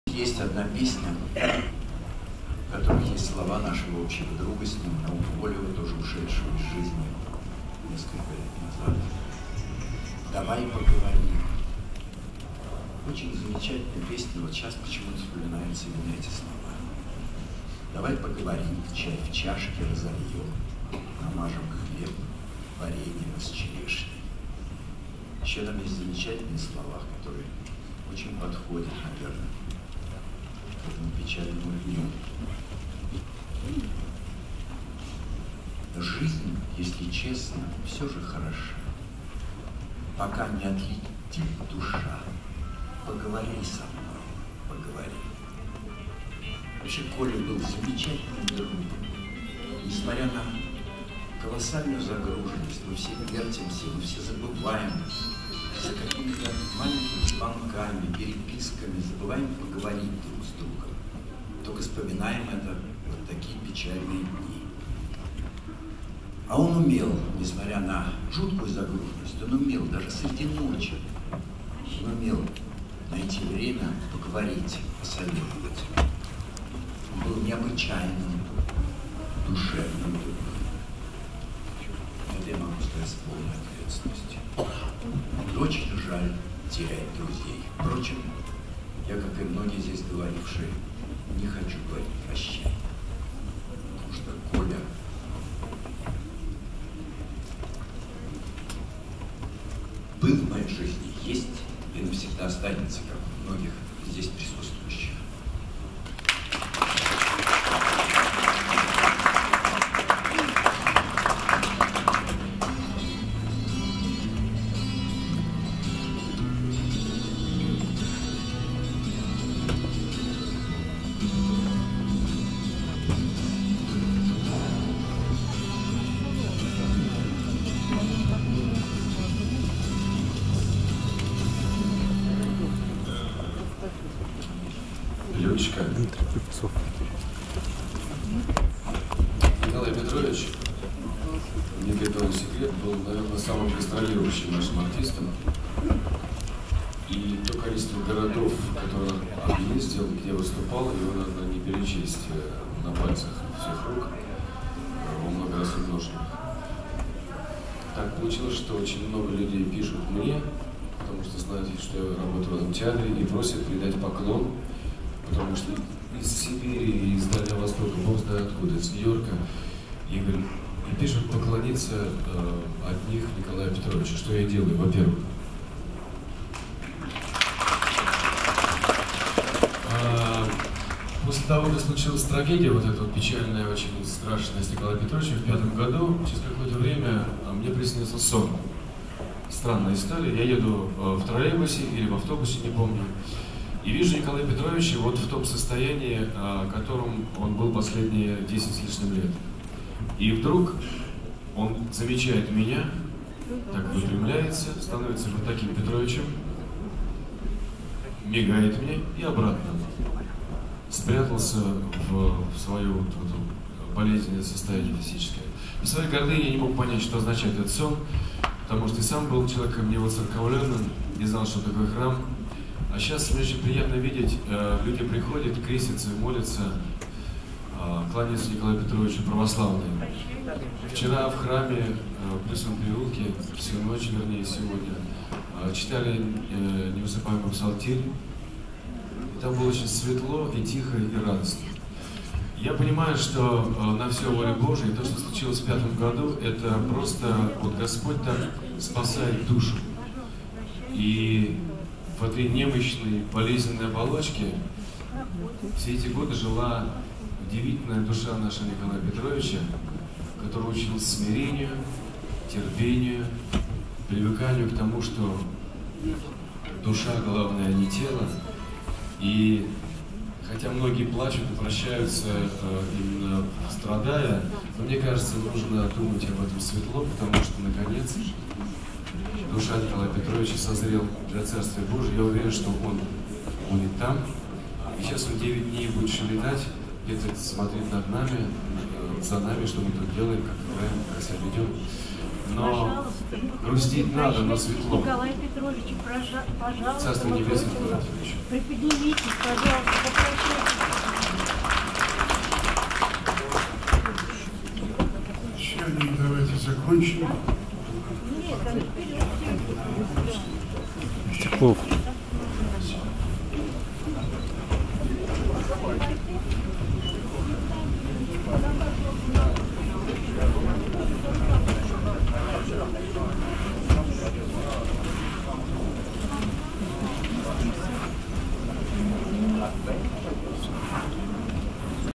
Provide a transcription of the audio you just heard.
Есть одна песня, в которой есть слова нашего общего друга с ним, Колева, тоже ушедшего из жизни несколько лет назад. «Давай поговорим». Очень замечательная песня, вот сейчас почему-то вспоминаются именно эти слова. Давай поговорим, чай в чашке разольем, намажем хлеб вареньем из черешни. Еще там есть замечательные слова, которые очень подходят, наверное, к этому печальному дню. Жизнь, если честно, все же хороша, пока не отлетит душа. Поговори со мной, поговори. Вообще, Коля был замечательным другом. Несмотря на колоссальную загруженность, мы все вертимся, мы все забываем за какими-то маленькими звонками, переписками, забываем поговорить друг с другом. Только вспоминаем это вот такие печальные дни. А он умел, несмотря на жуткую загруженность, он умел даже среди ночи, он умел найти время поговорить, посоветовать. Он был необычайным, душевным другом. Это я могу сказать с полной ответственностью. И очень жаль терять друзей. Впрочем, я, как и многие здесь говорившие, не хочу говорить прощай. Потому что Коля был в моей жизни, есть и навсегда останется, как у многих здесь присутствующих. Лёчка. Николай Петрович, не для того секрет, был, наверное, самым гастролирующим нашим артистом. И то количество городов, которые он ездил, где выступал, его надо не перечесть на пальцах всех рук. Он много раз умножил. Так получилось, что очень много людей пишут мне, потому что знают, что я работаю в этом театре, и просят передать поклон. Потому что из Сибири, из Дальнего Востока, бог знает откуда, из Нью-Йорка, Игорь, и пишут поклониться от них Николаю Петровичу. Что я делаю, во-первых? После того, как случилась трагедия, вот эта вот печальная, очень страшная с Николаем Петровичем в 2005 году, через какое-то время мне приснился сон. Странная история. Я еду в троллейбусе или в автобусе, не помню. И вижу Николая Петровича вот в том состоянии, в котором он был последние 10 с лишним лет. И вдруг он замечает меня, так выпрямляется, становится вот таким Петровичем, мигает мне и обратно. Спрятался в свое вот болезненное состояние физическое. По своей гордыне я не мог понять, что означает этот сон, потому что и сам был человеком невоцерковленным, не знал, что такое храм. А сейчас мне очень приятно видеть, люди приходят, крестятся, молятся, кланяются Николаю Петровичу православные. Вчера в храме, в Плесном переулке, всю ночь, вернее, сегодня, читали невысыпаемый псалтирь. И там было очень светло и тихо и радостно. Я понимаю, что на все воля Божия, и то, что случилось в 2005 году, это просто вот Господь так спасает душу. И в этой немощной, болезненной оболочке все эти годы жила удивительная душа нашего Николая Петровича, который учился смирению, терпению, привыканию к тому, что душа, главное, а не тело. И хотя многие плачут и прощаются, именно страдая, но мне кажется, нужно думать об этом светло, потому что, наконец, душа Николая Петровича созрел для Царствия Божия. Я уверен, что он и там. И сейчас он 9 дней будет еще летать, где-то смотреть над нами, за нами, что мы тут делаем, как играем, как себя ведем. Но грустить надо, но светло. Николай Петрович, пожалуйста, Царство Небесное, приподнимитесь, пожалуйста. Стеклов.